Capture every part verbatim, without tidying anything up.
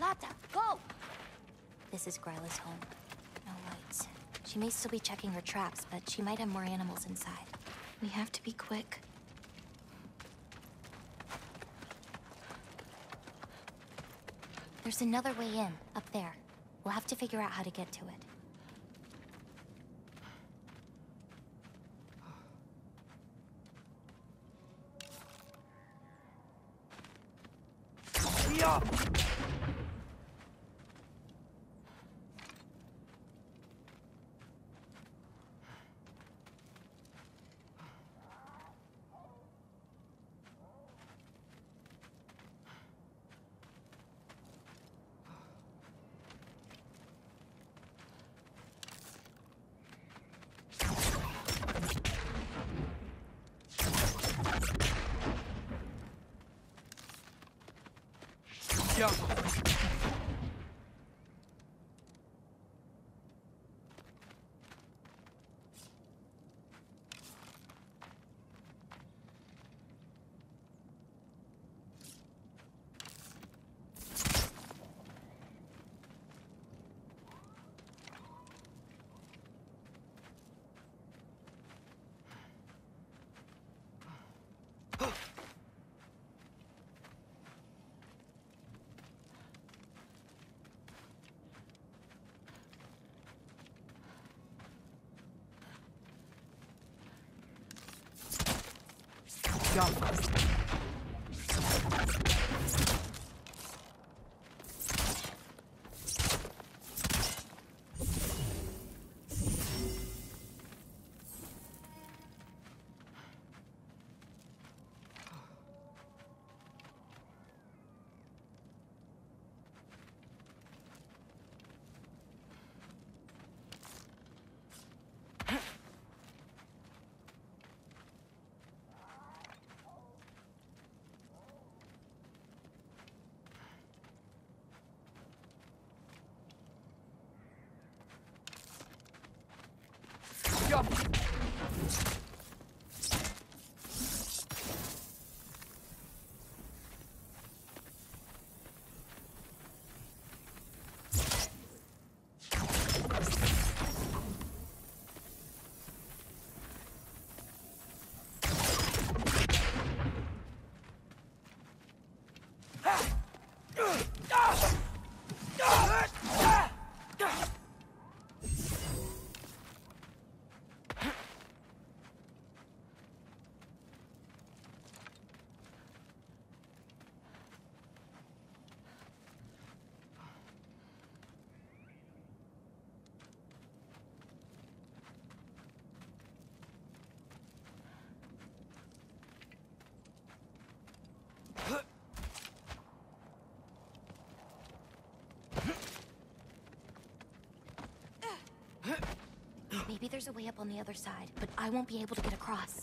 Kata, go! This is Gryla's home. No lights. She may still be checking her traps, but she might have more animals inside. We have to be quick. There's another way in, up there. We'll have to figure out how to get to it. Yeah. Jump. Jump. Maybe there's a way up on the other side, but I won't be able to get across.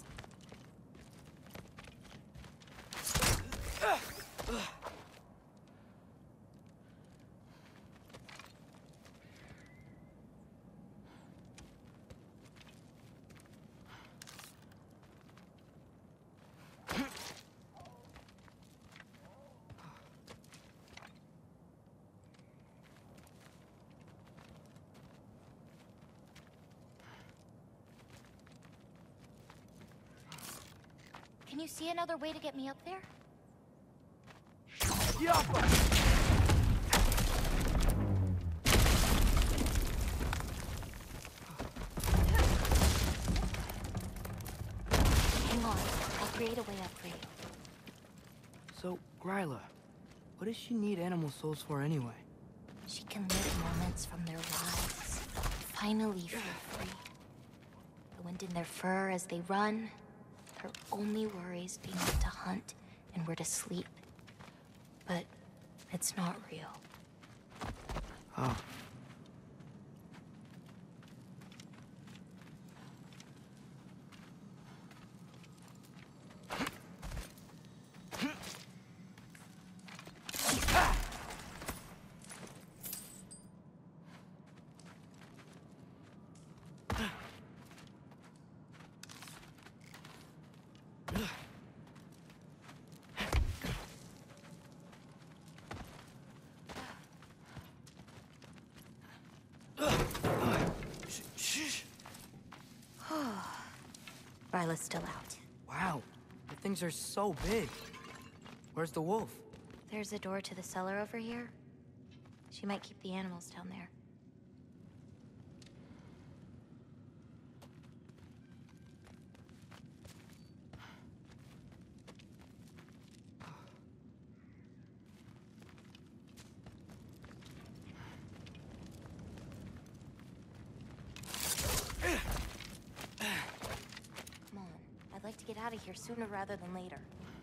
Can you see another way to get me up there? Yappa! Hang on, I'll create a way up for you. So, Gryla, what does she need animal souls for anyway? She can live moments from their lives. Finally feel free. The wind in their fur as they run. Her only worries being what to hunt and where to sleep. But it's not real. Oh. Gryla's still out. Wow, the things are so big. Where's the wolf? There's a door to the cellar over here. She might keep the animals down there. Come on, I'd like to get out of here sooner rather than later.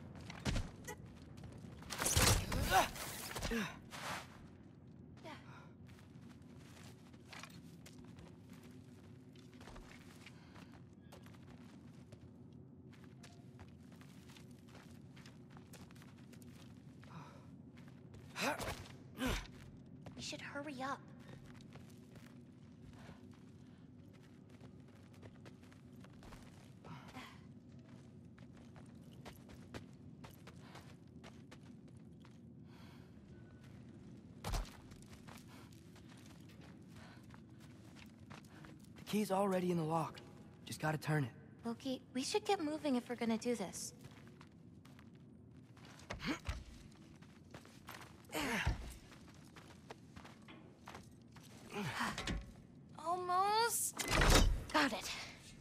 We should hurry up. The key's already in the lock. Just gotta turn it. Loki, we should get moving if we're gonna do this. Almost. Got it.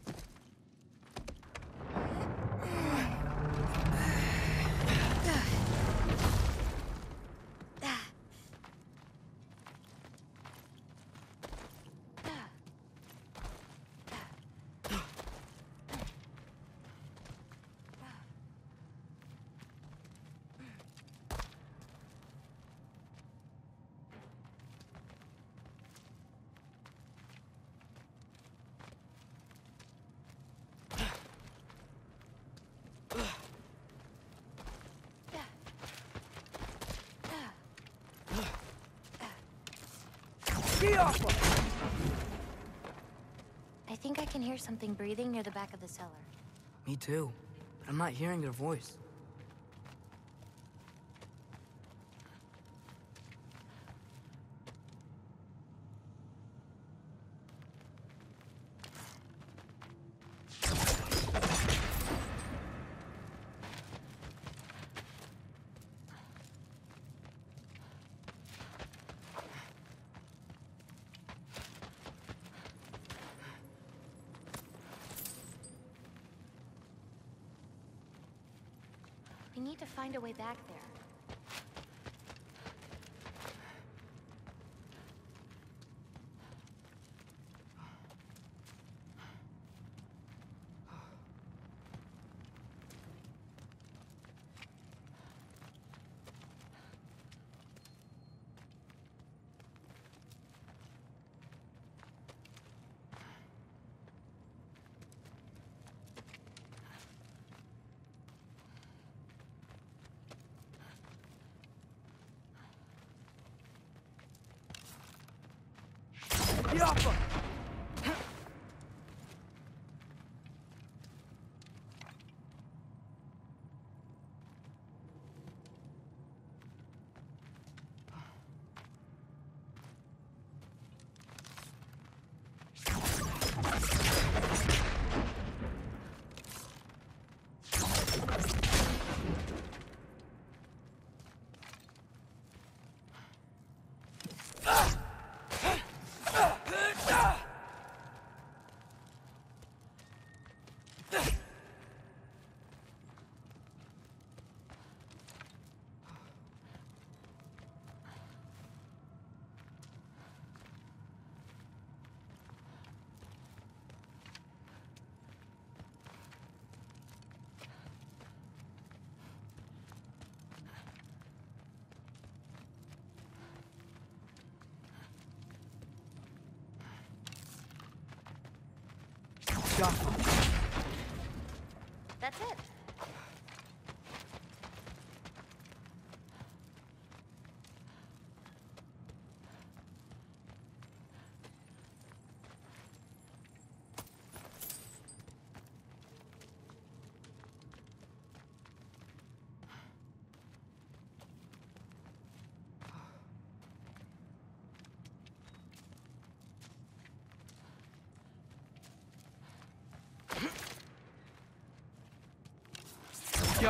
Get off! I think I can hear something breathing near the back of the cellar. Me too, but I'm not hearing their voice. We need to find a way back there. Get off! That's it.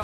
go.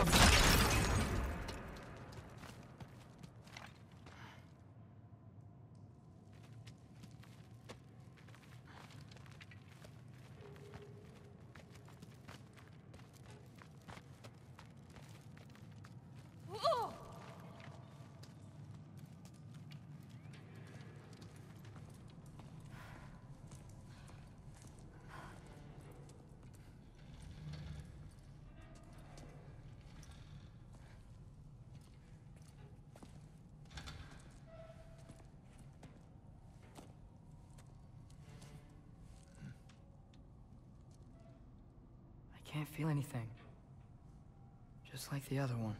I can't feel anything. Just like the other one.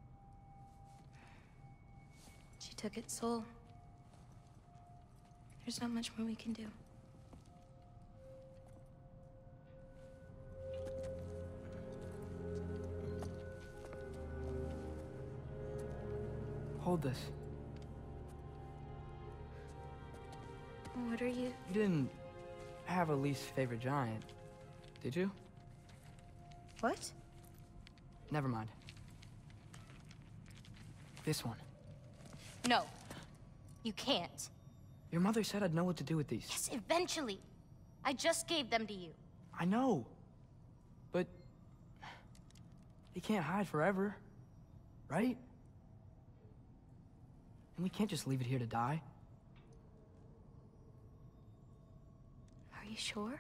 She took its soul. There's not much more we can do. Hold this. What are you? You didn't have a least favorite giant, did you? What? Never mind. This one. No. You can't. Your mother said I'd know what to do with these. Yes, eventually. I just gave them to you. I know. But... he can't hide forever. Right? And we can't just leave it here to die. Are you sure?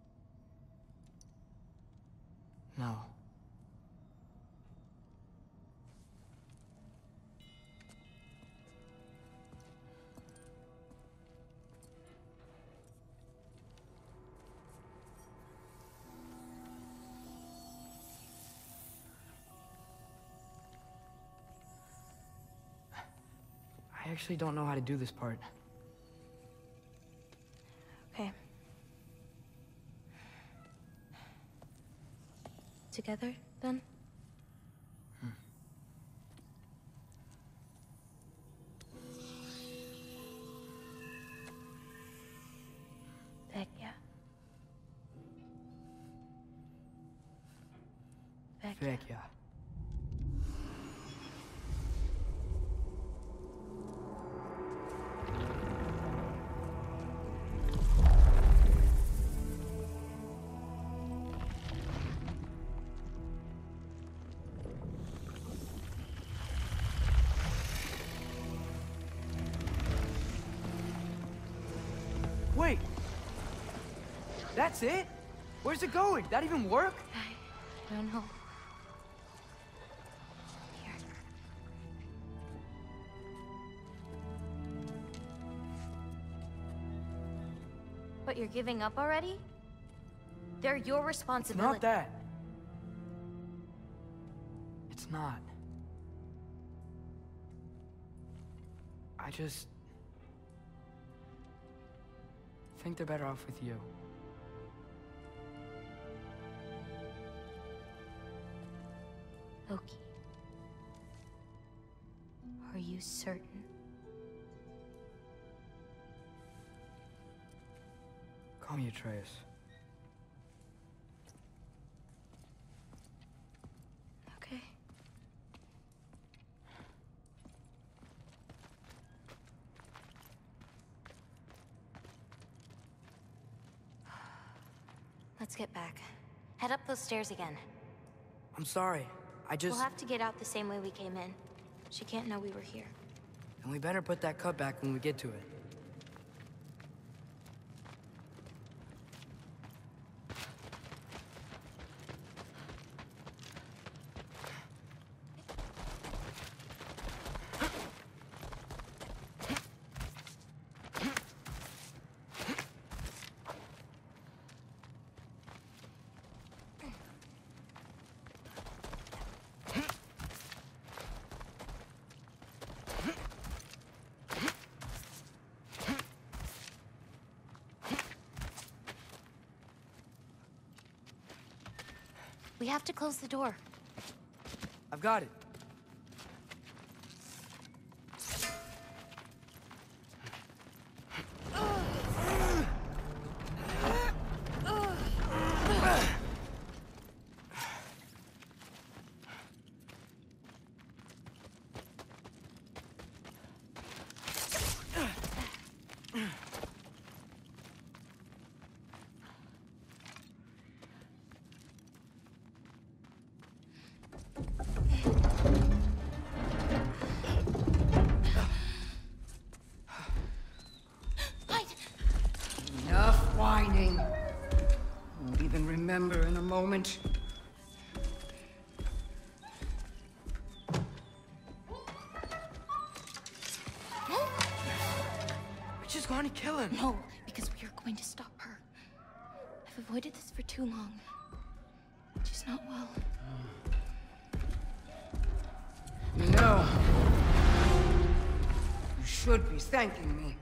No. I actually don't know how to do this part. Okay. Together, then? Hmm. Vecchia. Vecchia. Vecchia. Wait! That's it? Where's it going? That even work? I, I don't know. Here. What, you're giving up already? They're your It's responsibility. not that. It's not. I just... think they're better off with you. Loki. Are you certain? Call me Atreus. Okay. Let's get back. Head up those stairs again. I'm sorry. I just... We'll have to get out the same way we came in. She can't know we were here. And we better put that cut back when we get to it. We have to close the door. I've got it. moment. We're just going to kill him. No, because we are going to stop her. I've avoided this for too long. She's not well. No. You should be thanking me.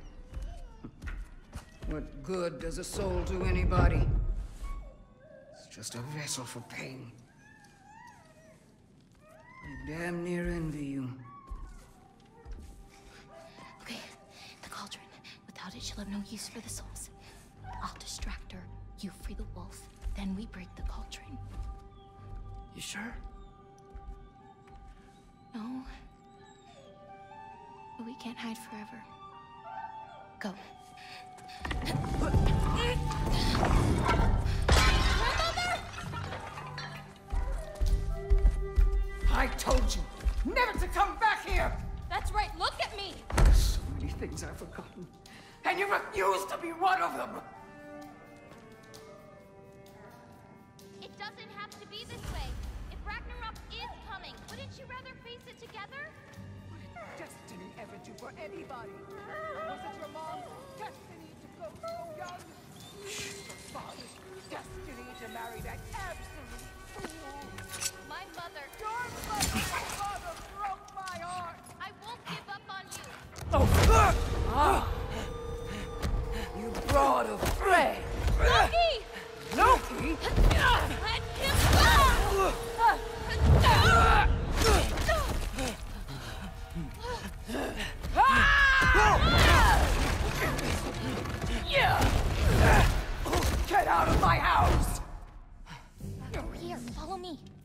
What good does a soul do anybody? It's just a vessel for pain. I damn near envy you. Okay, the cauldron. Without it, she'll have no use for the souls. I'll distract her. You free the wolf. Then we break the cauldron. You sure? No. But we can't hide forever. Go. I told you never to come back here! That's right, look at me! So many things I've forgotten, and you refuse to be one of them! It doesn't have to be this way. If Ragnarok is coming, wouldn't you rather face it together? What did destiny ever do for anybody? Was it your mom's destiny to go so young? Your father's destiny to marry that absolute fool? My mother. Your mother, my father broke my heart! I won't give up on you. Oh! Ah! You brought of prey! Loki! Loki? Let him go! Get out of my house! Over here, follow me.